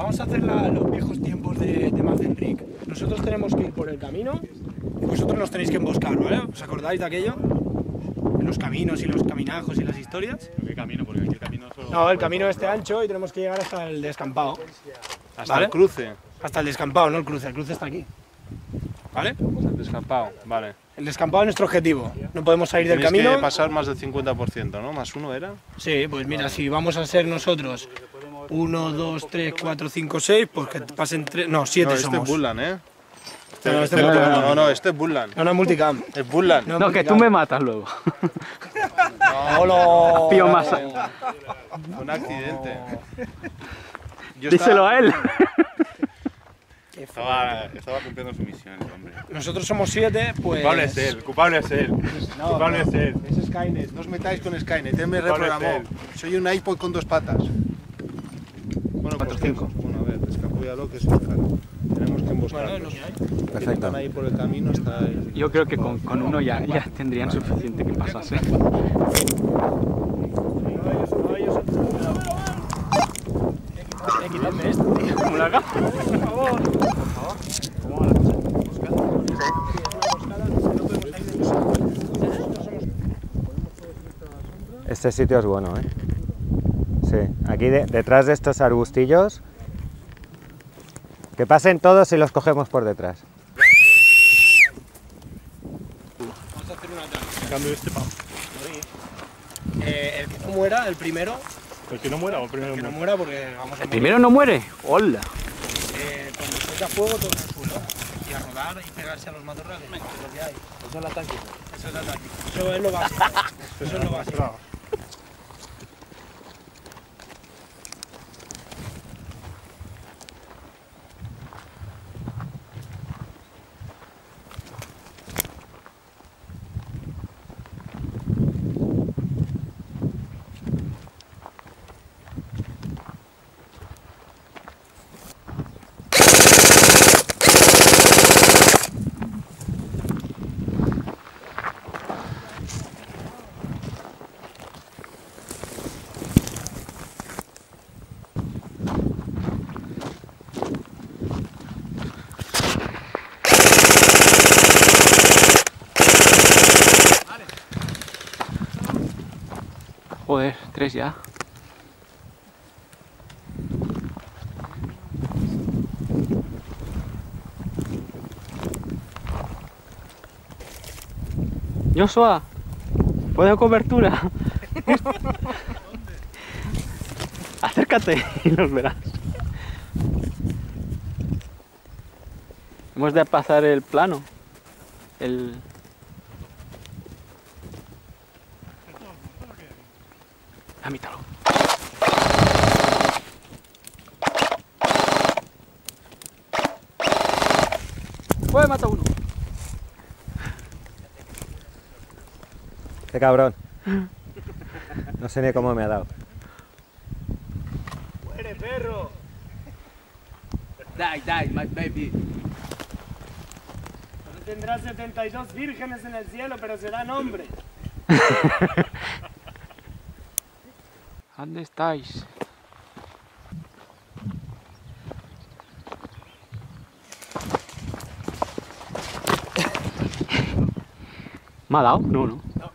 Vamos a hacer los viejos tiempos de Mazenric. Nosotros tenemos que ir por el camino y vosotros nos tenéis que emboscar, ¿vale? ¿Os acordáis de aquello? De los caminos y los caminajos y las historias. ¿Qué camino? Porque aquí el camino solo... No, el camino este ancho y tenemos que llegar hasta el descampado. Hasta ¿vale? el cruce. Hasta el descampado, no el cruce está aquí. ¿Vale? Hasta el descampado, vale. El descampado es nuestro objetivo. No podemos salir del Tenéis camino. que pasar más del 50%, ¿no? ¿Más uno era? Sí, pues mira, si vamos a ser nosotros 1, 2, 3, 4, 5, 6, pues que pasen 3, no, 7 No, este somos. es Bullan, ¿eh? No, este es multicam. No, este es Bullan. No, multicam. Es Bullan. No, que tú me matas luego. ¡Holo! Pío más. Un accidente. Yo Díselo a él. Estaba cumpliendo su misión, el hombre. Nosotros somos 7, pues... Culpable es él, culpable es él. No, Culpable es él. Es Skynet, no os metáis con Skynet, él me Culpable es reprogramó. él. Soy un iPod con 2 patas. Bueno, 4 5. Bueno, a ver, descapúllalo que es caro. Tenemos que emboscarlos. Bueno, Perfecto. Están ahí por el camino, está ahí. Yo creo que con uno ya tendrían suficiente que pasase. Quítame esto, tío. ¿Cómo lo haga? Por favor. ¿Cómo va la cosa? Este sitio es bueno, ¿eh? Sí, aquí detrás de estos arbustillos, que pasen todos y los cogemos por detrás. Vamos a hacer una trampa. Cambio este pavo. El que no muera, el primero, El que no muera o el primero que no muera. muera porque vamos a ¿El morir. primero no muere? ¡Hola! Cuando suelta fuego, todo el culo. Y a rodar y pegarse a los matorrales. Eso es lo que hay. Eso es el ataque. Eso es el ataque. Eso es lo básico. Eso es lo básico. Joder, 3 ya. Joshua, ¿puedo cobertura? Acércate y nos verás. Hemos de pasar el plano. A mitad. ¡Pues mata uno! ¡Qué cabrón! No sé ni cómo me ha dado. ¡Muere, perro! Die, my baby. No tendrás 72 vírgenes en el cielo, pero serán hombres. ¿Dónde estáis? ¿Me ha dado? No.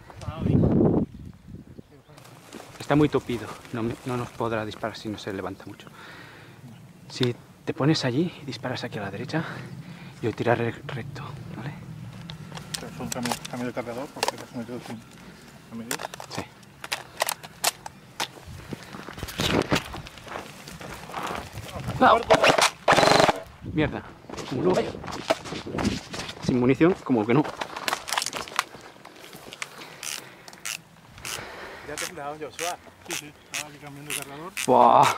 Está muy tupido. No nos podrá disparar si no se levanta mucho. Si te pones allí y disparas aquí a la derecha, yo tiraré recto, ¿vale? Es un cambio de cargador porque te has metido sin a medir. Sí. ¡No! Mierda. Como no vaya. Sin munición, como que no. ¿Ya te has dejado, Joshua? Sí, estaba aquí cambiando de cargador. ¡Buah!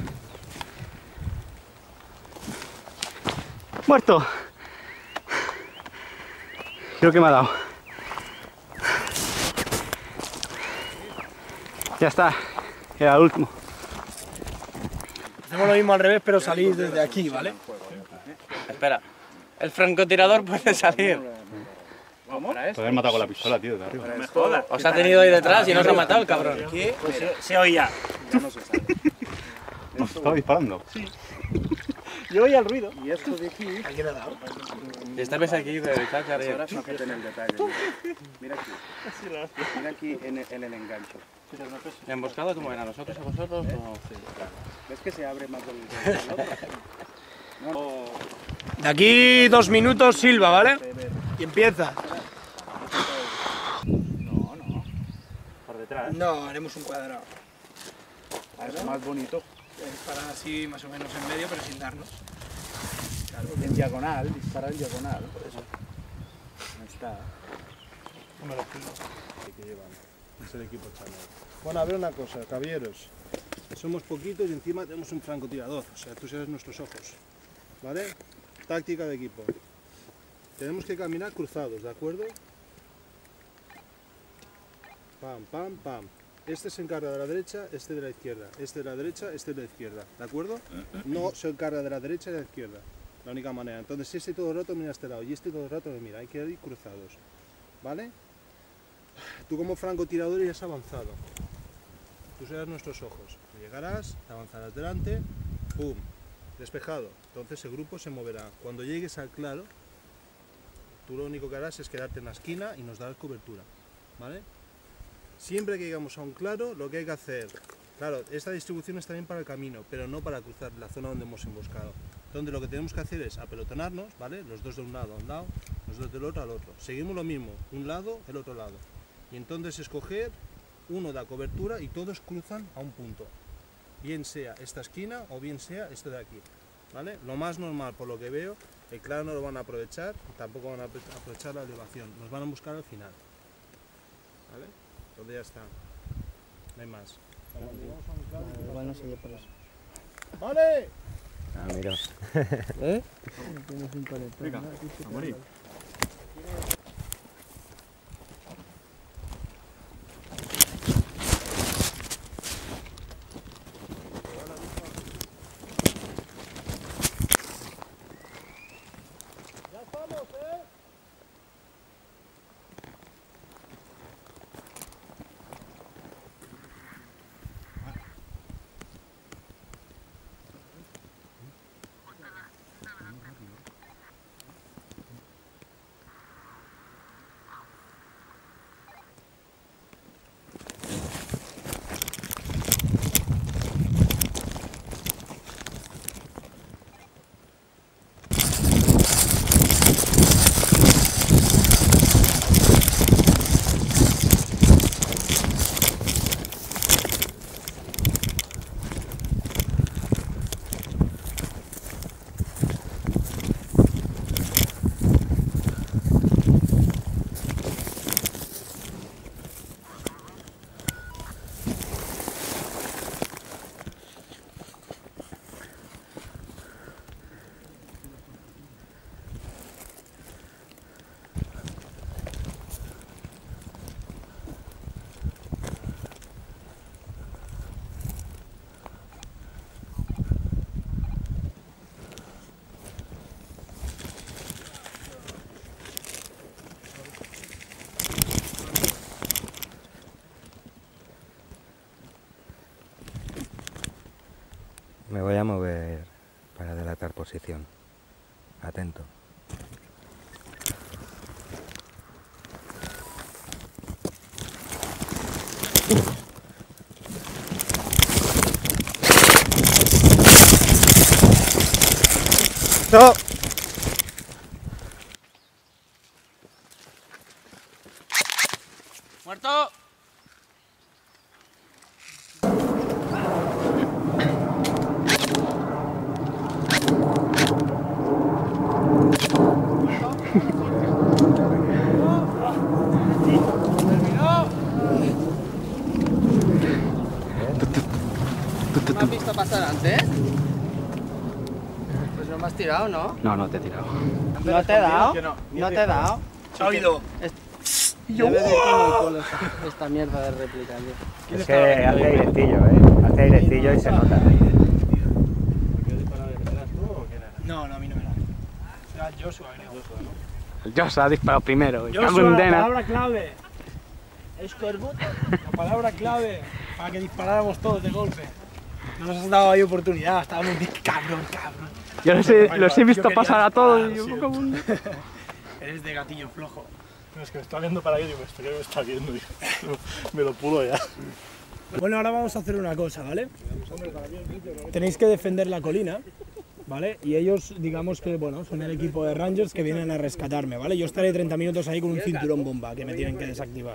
¡Muerto! Creo que me ha dado. Ya está, era el último. Hacemos lo mismo al revés, pero salís desde aquí, ¿vale? Espera, el francotirador puede salir. Te habías matado con la pistola, tío, de arriba. Me jodas. Os ha tenido ahí detrás y no os ha matado el cabrón. Pues se oía. Nos estaba disparando. Yo oía el ruido. ¿A quién ha dado? Y esta vez aquí de Cháchar. Ahora fíjate en el detalle. Mira aquí. Mira aquí en el enganche. ¿Emboscada cómo era? ¿Nosotros a vosotros? O... ¿Ves que se abre más el otro? De aquí 2 minutos silba, ¿vale? Y empieza. Por detrás. No, haremos un cuadrado. Es más bonito. Para así más o menos en medio, pero sin darnos. En diagonal, dispara en diagonal. Por eso. Ahí está. Que llevan. Es el equipo Chanel. Bueno, a ver una cosa, caballeros. Somos poquitos y encima tenemos un francotirador. O sea, tú serás nuestros ojos. ¿Vale? Táctica de equipo. Tenemos que caminar cruzados, ¿de acuerdo? Pam, pam, pam. Este se encarga de la derecha, este de la izquierda. Este de la derecha, este de la izquierda. ¿De acuerdo? No se encarga de la derecha y de la izquierda. La única manera. Entonces, este todo el rato mira a este lado y este todo el rato me mira. Hay que ir cruzados. ¿Vale? Tú como francotirador ya has avanzado. Tú serás nuestros ojos. Llegarás, te avanzarás delante, ¡pum! Despejado. Entonces el grupo se moverá. Cuando llegues al claro, tú lo único que harás es quedarte en la esquina y nos darás cobertura. ¿Vale? Siempre que llegamos a un claro, lo que hay que hacer... Claro, esta distribución es también para el camino, pero no para cruzar la zona donde hemos emboscado. Donde lo que tenemos que hacer es apelotonarnos, ¿vale? Los dos de un lado a un lado, los dos del otro al otro. Seguimos lo mismo, un lado, el otro lado. Y entonces escoger, uno da cobertura y todos cruzan a un punto. Bien sea esta esquina o bien sea esto de aquí. ¿Vale? Lo más normal, por lo que veo, el claro no lo van a aprovechar, tampoco van a aprovechar la elevación. Nos van a buscar al final. ¿Vale? Entonces ya está. No hay más. Igual no se oye por eso. ¡Vale! Ah, mira. Tienes un paletón. Venga, a morir. Me voy a mover para delatar posición. Atento. ¡No! ¡Muerto! ¿Me has visto pasar antes? Pues no me has tirado, ¿no? No, no te he tirado. ¿No te he dado? ¿No te he dado? Se ha oído. Debe de como con esta mierda de réplica, tío. Es que hace airecillo, hace airecillo y se nota. No, a mí no me da. Será Joshua, creo. El Joshua ha disparado primero. y Joshua, cago en la Dena. palabra clave. La palabra clave para que disparáramos todos de golpe. No nos has dado ahí oportunidad, estábamos bien cabrón. Yo los he visto pasar a todos y yo como un... Eres de gatillo flojo. No, es que me está viendo para ahí y digo, esto que me está viendo, tío. Me lo pulo ya. Bueno, ahora vamos a hacer una cosa, ¿vale? Tenéis que defender la colina, ¿vale? Y ellos, digamos que, bueno, son el equipo de Rangers que vienen a rescatarme, ¿vale? Yo estaré 30 minutos ahí con un cinturón bomba que me tienen que desactivar.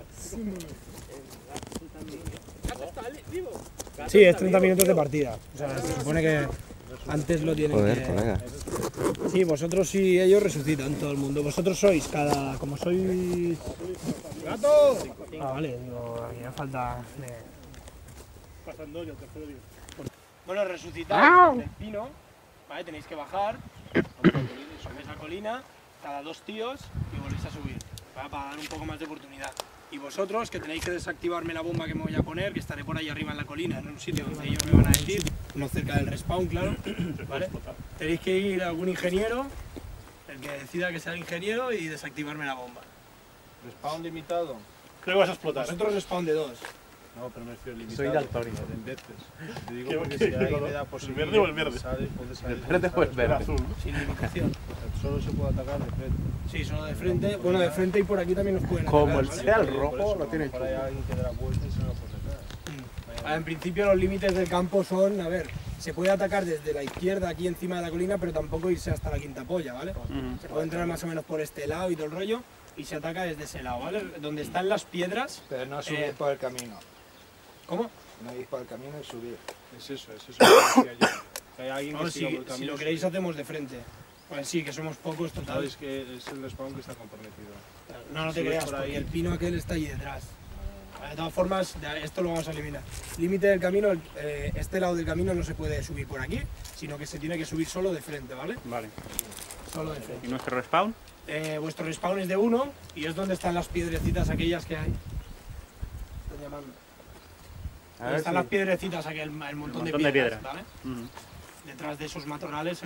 Sí, es 30 minutos de partida. O sea, se supone que antes lo tienen Joder, que... colega. Sí, vosotros y ellos resucitan todo el mundo. Vosotros sois cada... como sois... ¡Gato! Ah, vale, digo, aquí me falta... Pasando yo, te digo. Bueno, resucitáis el pino, ¿vale? Tenéis que bajar, subís la colina, cada 2 tíos y volvéis a subir, ¿vale? Para dar un poco más de oportunidad. Y vosotros, que tenéis que desactivarme la bomba que me voy a poner, que estaré por ahí arriba en la colina, en un sitio donde ellos me van a decir, no cerca del respawn, claro, ¿vale? Tenéis que ir a algún ingeniero, el que decida que sea el ingeniero, y desactivarme la bomba. Respawn limitado. Creo que vas a explotar. Vosotros respawn de 2. No, pero me refiero limitado. Soy daltónico. En veces. Te digo ¿Qué- porque qué si alguien digo, me da no? posibilidad, ¿El verde o el verde? puede salir. Verde o el El verde. azul, ¿no? Sin limitación. Solo se puede atacar de frente. Sí, solo de frente. Bueno, de frente y por aquí también nos pueden atacar. Como el ¿vale? sea el Por rojo, eso, lo tiene a lo mejor hay alguien que da la vuelta y se lo puede sacar. En principio los límites del campo son, a ver, se puede atacar desde la izquierda aquí encima de la colina, pero tampoco irse hasta la quinta polla, ¿vale? Se puede entrar más o menos por este lado y todo el rollo, y se ataca desde ese lado, ¿vale? Donde están las piedras. Pero no subir Eh, por el camino. ¿Cómo? No ir por el camino y subir. Es eso lo que decía yo. Que hay alguien No, que siga por el si camino. lo queréis hacemos de frente. Pues sí, que somos pocos total. Sabes que es el respawn que está comprometido. No, no te subes creas, por ahí. porque el pino aquel está ahí detrás. De todas formas, esto lo vamos a eliminar. Límite del camino, este lado del camino no se puede subir por aquí, sino que se tiene que subir solo de frente, ¿vale? Vale. Solo de frente. ¿Y nuestro respawn? Vuestro respawn es de 1 y es donde están las piedrecitas aquellas que hay. Estoy llamando. Donde están las piedrecitas, aquí, el montón de piedras, ¿vale? Detrás de esos matorrales.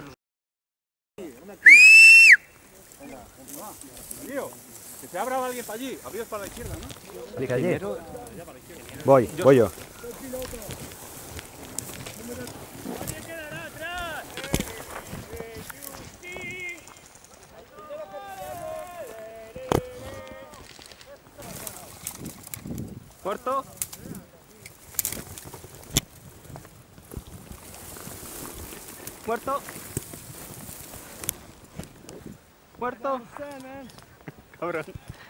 Que se abra alguien para allí. Abríos para la izquierda, ¿no? Primero... Voy yo. ¿Puerto? ¿Puerto? ¿Puerto? Cabrón.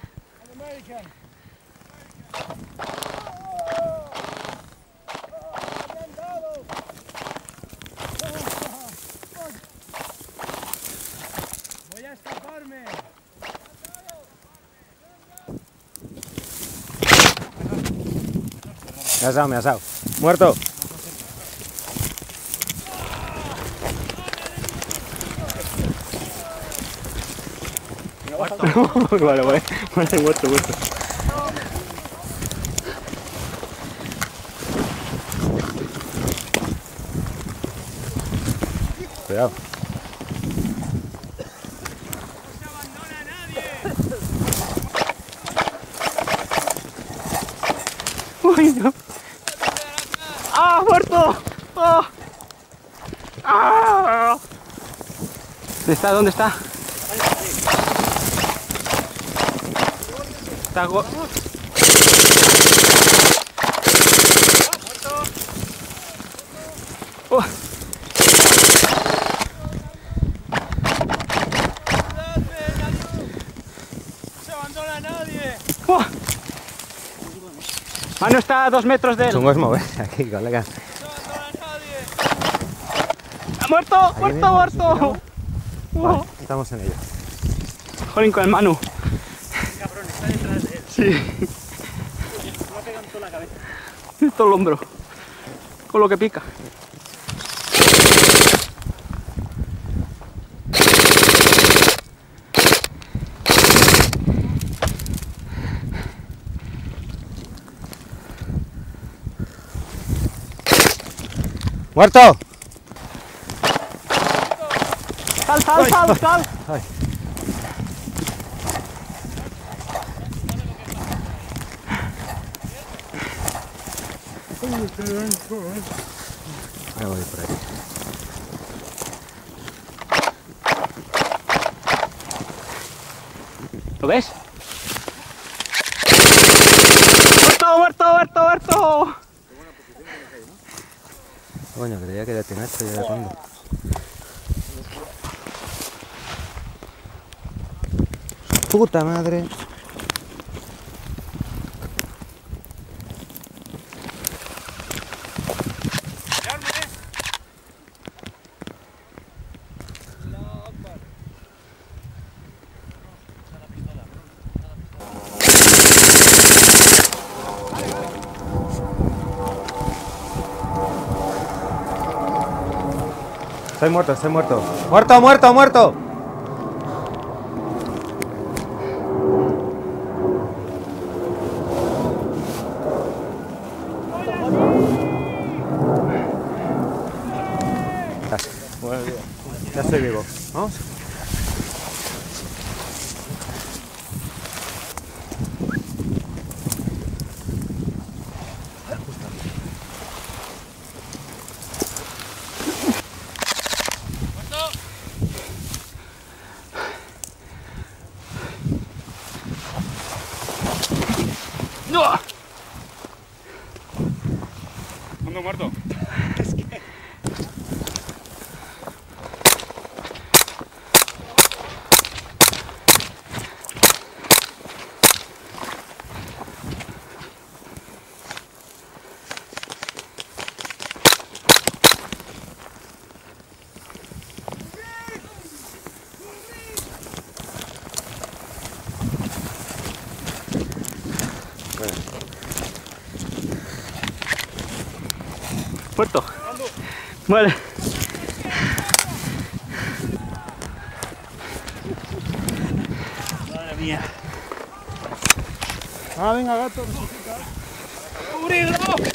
Voy a escaparme. Me has dado. Muerto. Vale, muerto. Cuidado. Uy, no. ¡Ah, muerto! ¡Ah! ¡Ah! ¿Dónde está? ¿Dónde está? Está ¡Oh! ¡Se abandona a nadie! ¡Oh! Mano está a 2 metros de él. Chungo es moverse aquí, colega. ¡Ha muerto! Ahí ¡Muerto, mismo, muerto! Vale, estamos en ello. Jolín con el Manu. Cabrón, está detrás de él. Sí. Me ha pegado en toda la cabeza. Todo el hombro. Con lo que pica. ¡Muerto! ¡Sal, sal, sal, sal! Ay. Me voy por ahí. ¿Lo ves? ¡Muerto, muerto, muerto, muerto! Coño, creía que ya tenía esto ya de fondo. ¡Puta madre! Estoy muerto, estoy muerto. ¡Muerto, muerto, muerto! Ya estoy vivo. ¿Vamos? ¡No! ¿Cuándo muerto? Muerto. Vale. Madre mía. Ah, venga, gato. ¡Cubridlo!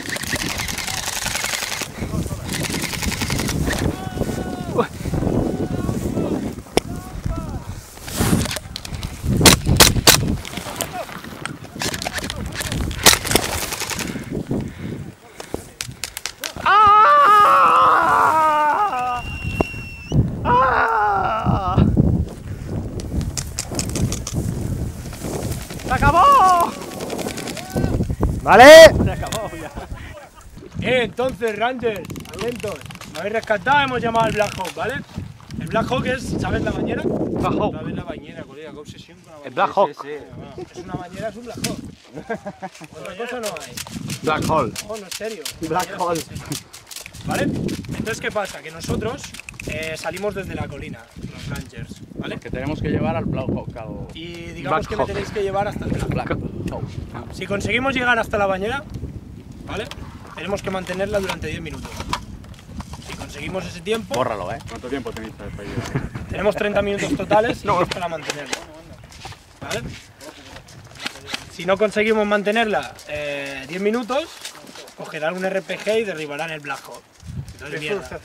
¡Se acabó! ¡Vale! Se acabó ya. Entonces, Rangers, atentos. Me habéis rescatado, hemos llamado al Black Hawk, ¿vale? El Black Hawk es, ¿sabes la bañera? Black Hawk. ¿Sabes la bañera, colega? Qué obsesión con la bañera. El Black Hawk. Es una bañera, es un Black Hawk. Otra cosa no hay. Black Hole. Oh, no, en serio. Black Hole. ¿Vale? Entonces, ¿qué pasa? Que nosotros salimos desde la colina, los Rangers, ¿vale? Que tenemos que llevar al Black Hawk, al Y digamos Black que Hawk. me tenéis que llevar hasta el Black. Black Hawk. Si conseguimos llegar hasta la bañera, ¿vale? Tenemos que mantenerla durante 10 minutos. Si conseguimos ese tiempo, Bórralo, ¿eh? ¿Cuánto tiempo tenéis para llegar? tenemos 30 minutos totales para mantenerla. ¿Vale? Si no conseguimos mantenerla 10 minutos, cogerán un RPG y derribarán el Black Hawk. Entonces, mierda.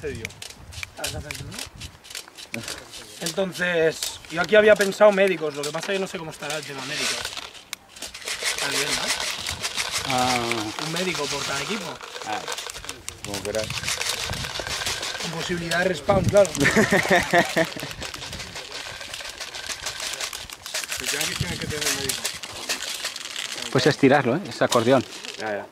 Entonces, yo aquí había pensado médicos, lo que pasa es que no sé cómo estará el tema médicos. Está bien, ¿no? Un médico por cada equipo. Como quieras. Con posibilidad de respawn, claro. Pues estirarlo, ¿eh? Es acordeón. Ya.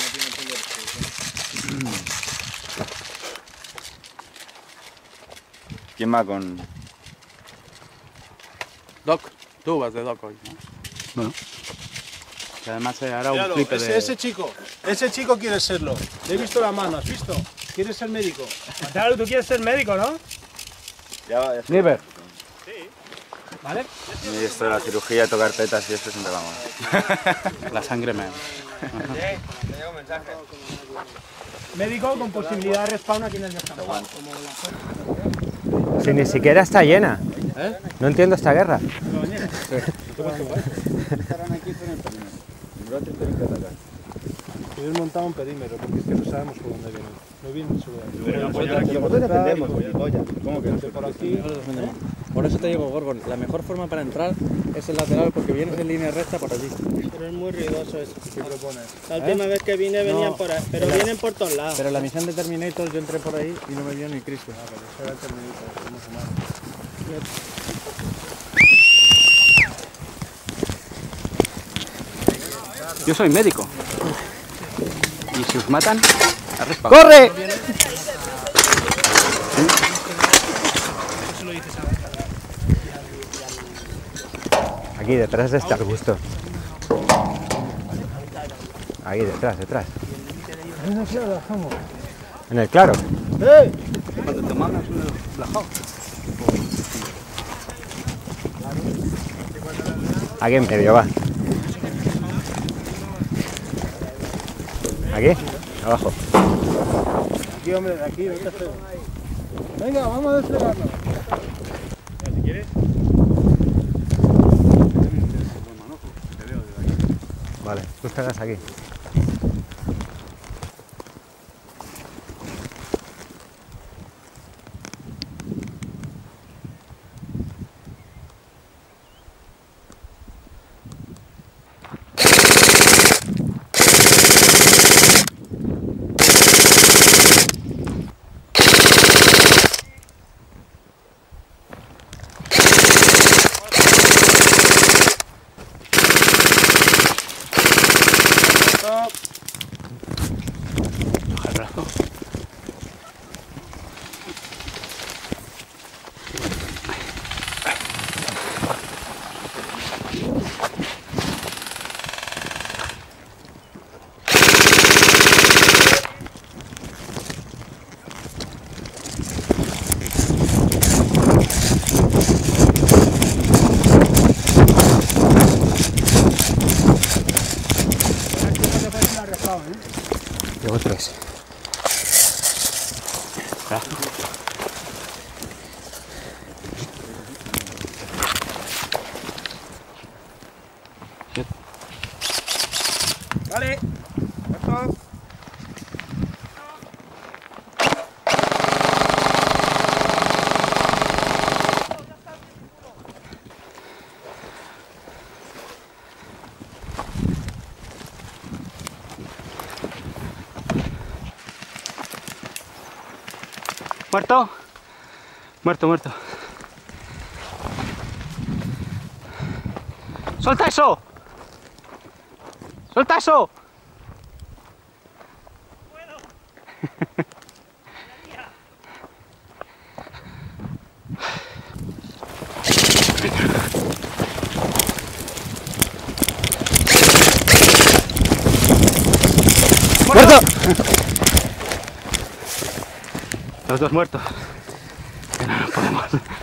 ¿Quién va con...? Doc, tú vas de Doc hoy, ¿no? Bueno. Que además se hará un Míralo, flip de... ese chico quiere serlo. Le he visto la mano, ¿has visto? ¿Quiere ser médico? Claro, tú quieres ser médico, ¿no? Niver. ¿Vale? Y esto de la cirugía, tocar tetas y esto siempre vamos. La sangre me... Médico con posibilidad de respawn aquí en el descampado. Si ni siquiera está llena. No entiendo esta guerra. Estarán aquí, pero en el camino. En brote tienen que atacar. Y hemos montado un perímetro, porque es que no sabemos por dónde vienen. No vienen solo de aquí. Pero Nosotros defendemos, ¿Cómo que no se por aquí. Por eso te digo, Gorgon, la mejor forma para entrar es el lateral porque vienes en línea recta por allí. Pero es muy ruidoso eso. ¿Qué propones? La última vez que vine venían por ahí, pero vienen por todos lados. Pero en la misión de Terminator yo entré por ahí y no me vio ni Cristo. Pero eso era el Terminator, somos humanos. Yo soy médico. Y si os matan, arrespa. ¡Corre! Aquí detrás de este arbusto. Ahí detrás. En el claro. Cuando te mandas un relajado. Aquí en medio, va. Aquí, abajo. Aquí, hombre, de aquí, no te feo. Venga, vamos a desplegarnos. Si quieres. Vale, tú estarás aquí. Baja el brazo. Llevo 3. Brazo. Vale. Perfecto. ¿Muerto? Muerto. ¡Suelta eso! ¡Suelta eso! ¡Muerto! Los dos muertos. Que no nos podemos.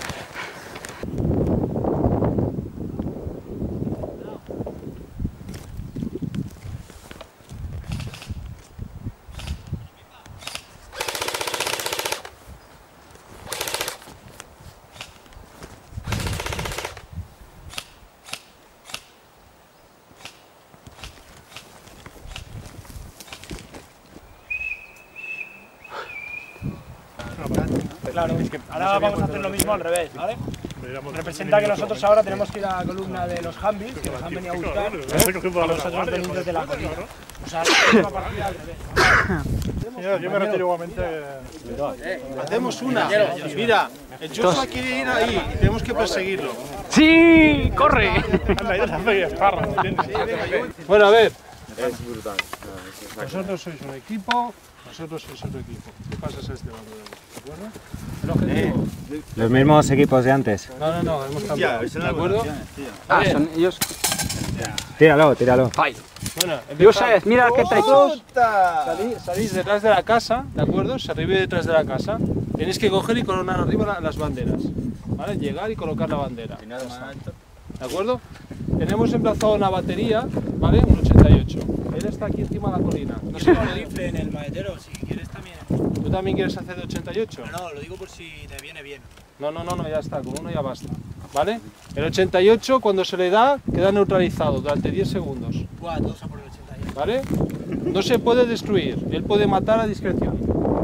Claro, es que ahora vamos a hacer lo mismo al revés, ¿vale? Representa que nosotros ahora tenemos que ir a la columna de los Humvees, que nos han venido a buscar, y nosotros venimos desde la colina. O sea, es una partida al revés. Yo me retiro igualmente. Hacemos una. Mira, el Joshua quiere ir ahí y tenemos que perseguirlo. ¡Sí! ¡Corre! Anda, ya te hace esparra, ¿entiendes? Bueno, a ver. Es brutal. Vosotros sois un equipo, vosotros sois otro equipo. ¿Qué pasa es este bando de acuerdo? El objetivo. Los mismos equipos de antes. No, hemos cambiado. ¿De acuerdo? Ah, son ellos. Tíralo. Bueno, Yusef, mira qué te ha hecho. Salís detrás de la casa, ¿de acuerdo? Se arriba detrás de la casa. Tenéis que coger y colocar arriba las banderas. ¿Vale? Llegar y colocar la bandera. ¿De acuerdo? Tenemos emplazado una batería, ¿vale? Un 88. Él está aquí encima de la colina. No sé, un rifle en el maletero, si quieres también. ¿Tú también quieres hacer de 88? No, lo digo por si te viene bien. No, ya está, con uno ya basta. ¿Vale? El 88 cuando se le da queda neutralizado durante 10 segundos. Buah, todos a por el 88. ¿Vale? No se puede destruir, él puede matar a discreción.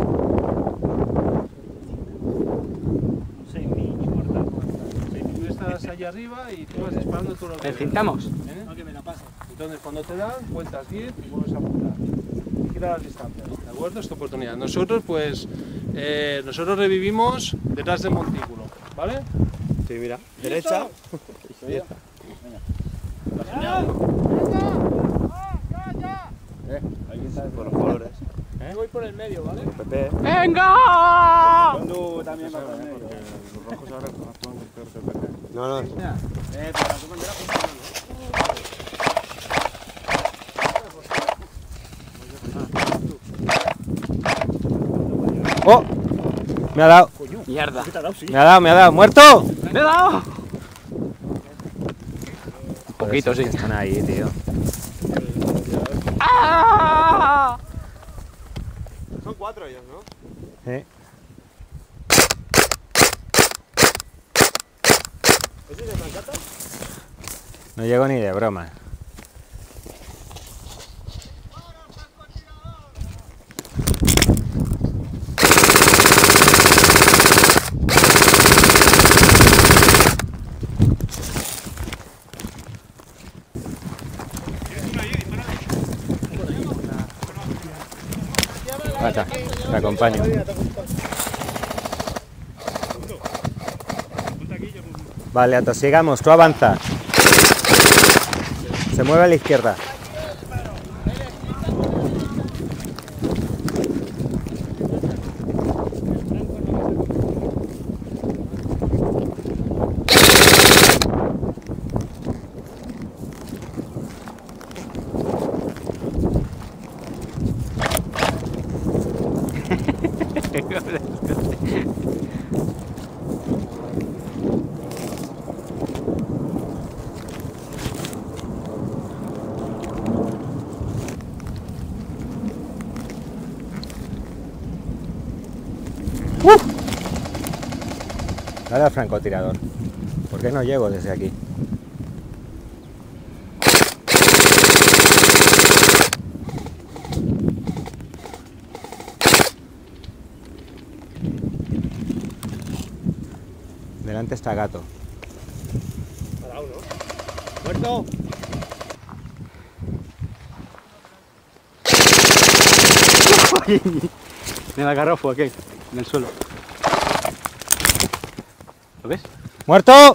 Tú estás allá arriba y tú vas disparando todo lo que Encintamos. ¿eh? No, que me la pase. Entonces cuando te dan, cuentas 10 y vuelves a apuntar. Gira las distancias, ¿de acuerdo? Es tu oportunidad. Nosotros pues, nosotros revivimos detrás del montículo, ¿vale? Sí, mira. Derecha. Ahí está por los colores. Voy por el medio, ¿vale? Pepe. ¡Venga! Tú también vas por el medio. Los rojos ahora actúan con peor que el verde. No, no. Pero la bandera ¡Oh! Me ha dado. Mierda. Me ha dado. ¡Muerto! ¡Me he dado! Un poquito, sí. Están ahí, tío. ¡Ah! Son 4 ellos, ¿no? Sí. ¿Ese es de Francata? No llego ni de broma. Vaya, te acompaño. Vale, atosigamos, tú avanza. Se mueve a la izquierda. Dale al francotirador. ¿Por qué no llego desde aquí? Delante está Gato. Parado, ¿no? ¡Muerto! Me la agarró aquí, en el suelo. ¿Lo ves? ¡Muerto!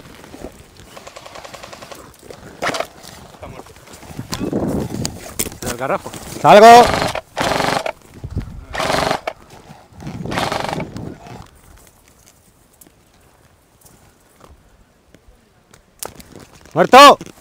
Está muerto. El garrafo. ¡Salgo! ¡Muerto!